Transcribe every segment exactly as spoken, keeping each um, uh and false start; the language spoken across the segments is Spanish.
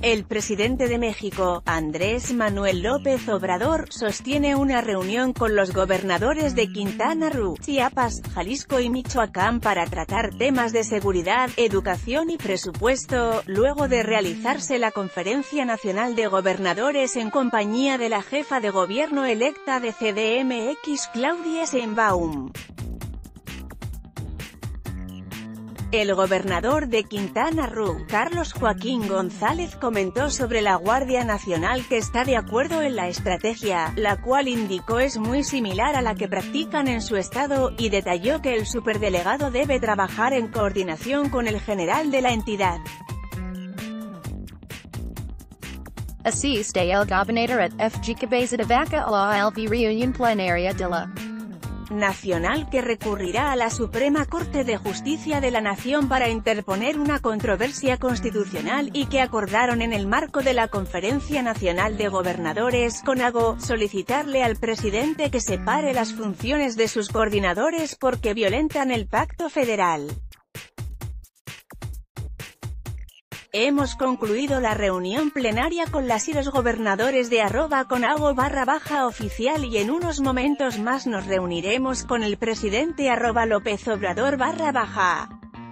El presidente de México, Andrés Manuel López Obrador, sostiene una reunión con los gobernadores de Quintana Roo, Chiapas, Jalisco y Michoacán para tratar temas de seguridad, educación y presupuesto, luego de realizarse la Conferencia Nacional de Gobernadores en compañía de la jefa de gobierno electa de C D M X, Claudia Sheinbaum. El gobernador de Quintana Roo, Carlos Joaquín González, comentó sobre la Guardia Nacional que está de acuerdo en la estrategia, la cual indicó es muy similar a la que practican en su estado, y detalló que el superdelegado debe trabajar en coordinación con el general de la entidad. Assiste el gobernador at F G cabeza de vaca a la L V reunión plenaria de la Nacional que recurrirá a la Suprema Corte de Justicia de la Nación para interponer una controversia constitucional y que acordaron en el marco de la Conferencia Nacional de Gobernadores, CONAGO, solicitarle al presidente que separe las funciones de sus coordinadores porque violentan el pacto federal. Hemos concluido la reunión plenaria con las y los gobernadores de arroba conago barra baja oficial y en unos momentos más nos reuniremos con el presidente arroba López Obrador barra baja.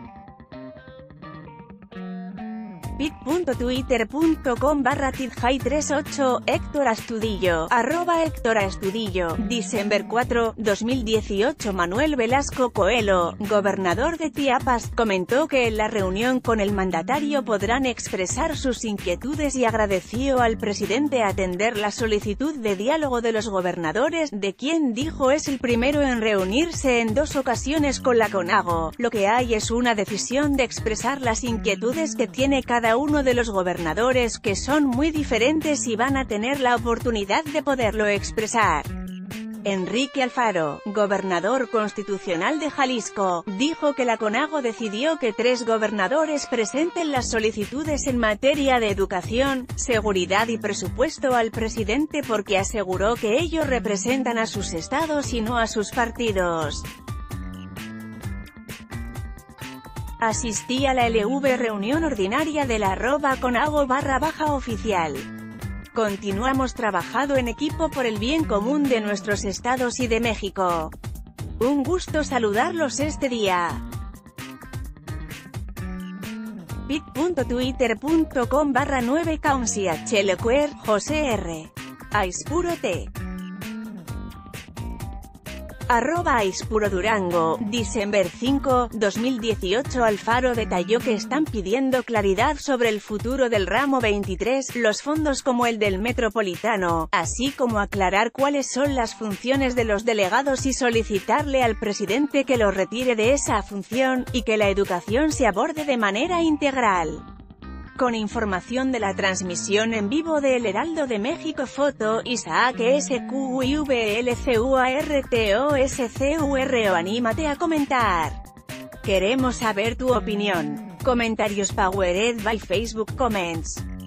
bit punto twitter punto com barra tidjai treinta y ocho, Héctor Astudillo, arroba Héctor Astudillo, diciembre cuatro, dos mil dieciocho. Manuel Velasco Coelho, gobernador de Chiapas, comentó que en la reunión con el mandatario podrán expresar sus inquietudes y agradeció al presidente atender la solicitud de diálogo de los gobernadores, de quien dijo es el primero en reunirse en dos ocasiones con la CONAGO. Lo que hay es una decisión de expresar las inquietudes que tiene cada uno de los gobernadores, que son muy diferentes y van a tener la oportunidad de poderlo expresar. Enrique Alfaro, gobernador constitucional de Jalisco, dijo que la CONAGO decidió que tres gobernadores presenten las solicitudes en materia de educación, seguridad y presupuesto al presidente porque aseguró que ellos representan a sus estados y no a sus partidos. Asistí a la L V reunión ordinaria de la arroba conago barra baja oficial. Continuamos trabajando en equipo por el bien común de nuestros estados y de México. Un gusto saludarlos este día. bit punto twitter punto com barra nueve Councia Chelecuer, José R. Aispuro T. Arroba Aispuro Durango, diciembre cinco, dos mil dieciocho. Alfaro detalló que están pidiendo claridad sobre el futuro del ramo veintitrés, los fondos como el del Metropolitano, así como aclarar cuáles son las funciones de los delegados y solicitarle al presidente que lo retire de esa función, y que la educación se aborde de manera integral. Con información de la transmisión en vivo de El Heraldo de México. Foto, Isaac S Q I V L C U A R T O S C U R O. Anímate a comentar. Queremos saber tu opinión. Comentarios powered by Facebook Comments.